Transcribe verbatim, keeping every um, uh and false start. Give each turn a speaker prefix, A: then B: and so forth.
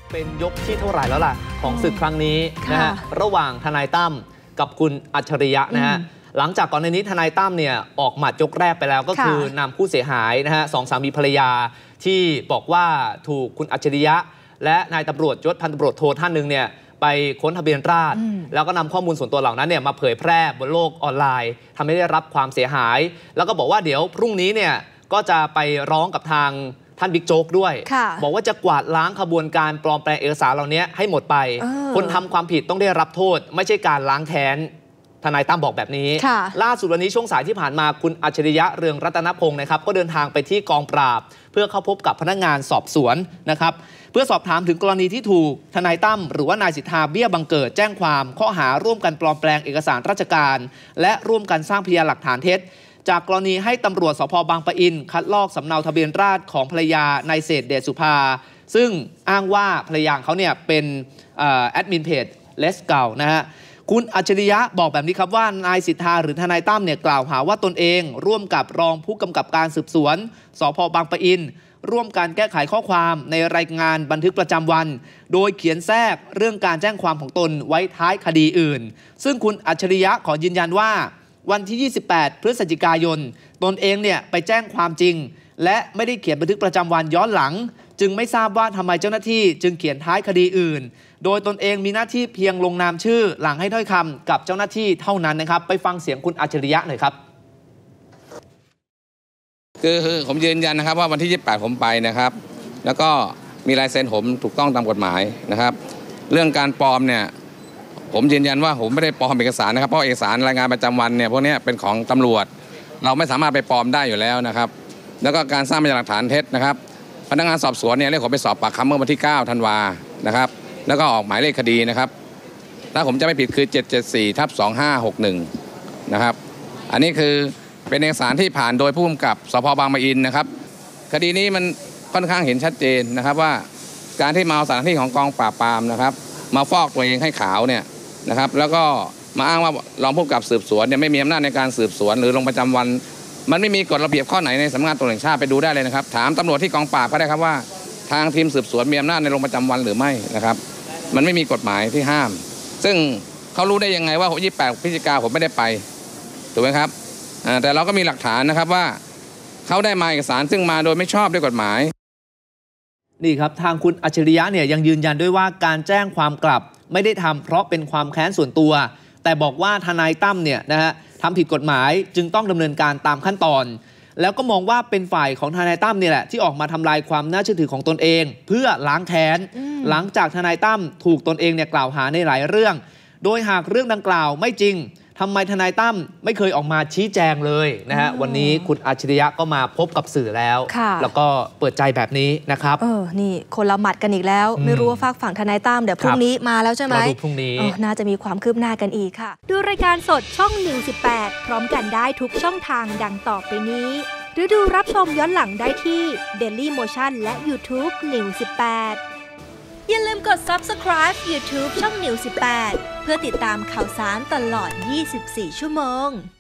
A: เป็นยกที่เท่าไหร่แล้วล่ะของศึกครั้งนี้นะฮะระหว่างทนายตั้มกับคุณอัจฉริยะนะฮะหลังจากก่อนในนี้ทนายตั้มเนี่ยออกหมัดยกแรกไปแล้วก็คือนำผู้เสียหายนะฮะสองสามีภรรยาที่บอกว่าถูกคุณอัจฉริยะและนายตำรวจยศพันตำรวจโทท่านหนึ่งเนี่ยไปค้นทะเบียนราษฎร์แล้วก็นำข้อมูลส่วนตัวเหล่านั้นเนี่ยมาเผยแพร่บนโลกออนไลน์ทำให้ได้รับความเสียหายแล้วก็บอกว่าเดี๋ยวพรุ่งนี้เนี่ยก็จะไปร้องกับทางท่านบิ๊กโจ๊กด้วยบอกว่าจะกวาดล้างขบวนการปลอมแปลงเอกสารเหล่านี้ให้หมดไปคนทำความผิดต้องได้รับโทษไม่ใช่การล้างแค้นทนายตั้มบอกแบบนี้ล่าสุดวันนี้ช่วงสายที่ผ่านมาคุณอัจฉริยะเรืองรัตนพงศ์นะครับก็เดินทางไปที่กองปราบเพื่อเข้าพบกับพนักงานสอบสวนนะครับเพื่อสอบถามถึงกรณีที่ถูกทนายตั้มหรือว่านายสิทธาเบี้ยบังเกิดแจ้งความข้อหาร่วมกันปลอมแปลงเอกสารราชการและร่วมกันสร้างพยานหลักฐานเท็จจากกรณีให้ตำรวจสภ.บางปะอินคัดลอกสำเนาทะเบียนราษฎร์ของภรรยานายเศรษฐ์เดชสุภาซึ่งอ้างว่าภรรยาเขาเนี่ยเป็นแอดมินเพจเลสเก่านะฮะคุณอัจฉริยะบอกแบบนี้ครับว่านายสิทธาหรือทนายตั้มเนี่ยกล่าวหาว่าตนเองร่วมกับรองผู้กำกับการสืบสวนสภ.บางปะอินร่วมการแก้ไขข้อความในรายงานบันทึกประจำวันโดยเขียนแทรกเรื่องการแจ้งความของตนไว้ท้ายคดีอื่นซึ่งคุณอัจฉริยะขอยืนยันว่าวันที่ยี่สิบแปดพฤศจิกายนตนเองเนี่ยไปแจ้งความจริงและไม่ได้เขียนบันทึกประจำวันย้อนหลังจึงไม่ทราบว่าทำไมเจ้าหน้าที่จึงเขียนท้ายคดีอื่นโดยตนเองมีหน้าที่เพียงลงนามชื่อหลังให้ถ้อยคำกับเจ้าหน้าที่เท่านั้นนะครับไปฟังเสียงคุณอัจฉริยะหน่อยครับ
B: คือผมยืนยันนะครับว่าวันที่ยี่สิบแปดผมไปนะครับแล้วก็มีลายเซ็นผมถูกต้องตามกฎหมายนะครับเรื่องการปลอมเนี่ยผมยืนยันว่าผมไม่ได้ปลอมเอกสารนะครับเพราะเอกสารรายงานประจำวันเนี่ยพวกนี้เป็นของตำรวจเราไม่สามารถไปปลอมได้อยู่แล้วนะครับแล้วก็การสร้างพยานหลักฐานเท็จนะครับพนักงานสอบสวนเนี่ยเรียกผมไปสอบปากคำเมื่อวันที่เก้าธันวานะครับแล้วก็ออกหมายเลขคดีนะครับถ้าผมจะไม่ผิดคือเจ็ดเจ็ดสี่ทับสองห้าหกหนึ่งนะครับอันนี้คือเป็นเอกสารที่ผ่านโดยผู้กำกับสภ.บางปะอินนะครับคดีนี้มันค่อนข้างเห็นชัดเจนนะครับว่าการที่มาเอาสถานที่ของกองปราบปรามนะครับมาฟอกตัวเองให้ขาวเนี่ยนะครับแล้วก็มาอ้างว่ารองผู้กำกับสืบสวนเนี่ยไม่มีอำนาจในการสืบสวนหรือลงประจำวันมันไม่มีกฎระเบียบข้อไหนในสำนักงานตำรวจแห่งชาติไปดูได้เลยนะครับถามตำรวจที่กองปราบก็ได้ครับว่าทางทีมสืบสวนมีอำนาจในลงประจำวันหรือไม่นะครับมันไม่มีกฎหมายที่ห้ามซึ่งเขารู้ได้ยังไงว่ายี่สิบแปดพฤศจิกาผมไม่ได้ไปถูกไหมครับแต่เราก็มีหลักฐานนะครับว่าเขาได้มาเอกสารซึ่งมาโดยไม่ชอบด้วยกฎหมาย
A: นี่ครับทางคุณอัจฉริยะเนี่ยยังยืนยันด้วยว่าการแจ้งความกลับไม่ได้ทำเพราะเป็นความแค้นส่วนตัวแต่บอกว่าทนายตั้มเนี่ยนะฮะทำผิดกฎหมายจึงต้องดำเนินการตามขั้นตอนแล้วก็มองว่าเป็นฝ่ายของทนายตั้มเนี่ยแหละที่ออกมาทำลายความน่าเชื่อถือของตนเองเพื่อล้างแค้นหลังจากทนายตั้มถูกตนเองเนี่ยกล่าวหาในหลายเรื่องโดยหากเรื่องดังกล่าวไม่จริงทำไมทนายตั้มไม่เคยออกมาชี้แจงเลยนะฮะวันนี้คุณอัจฉริยะก็มาพบกับสื่อแล้วแล้วก็เปิดใจแบบนี้นะครับ
C: เออนี่คนละหมัดกันอีกแล้วไม่รู้ว่าฝากฝั่งทนายตั้มเดี๋ยวพรุ่งนี้มาแล้วใช่ไหม
A: เราดูพรุ่งนี้
C: น่าจะมีความคืบหน้ากันอีกค่ะดูรายการสดช่องนิวสิบแปดพร้อมกันได้ทุกช่องทางดังต่อไปนี้หรือดูรับชมย้อนหลังได้ที่ Daily Motion และ YouTube นิวสิบแปดอย่าลืมกด ซับสไครบ์ YouTube ช่องนิวสิบแปดเพื่อติดตามข่าวสารตลอดยี่สิบสี่ชั่วโมง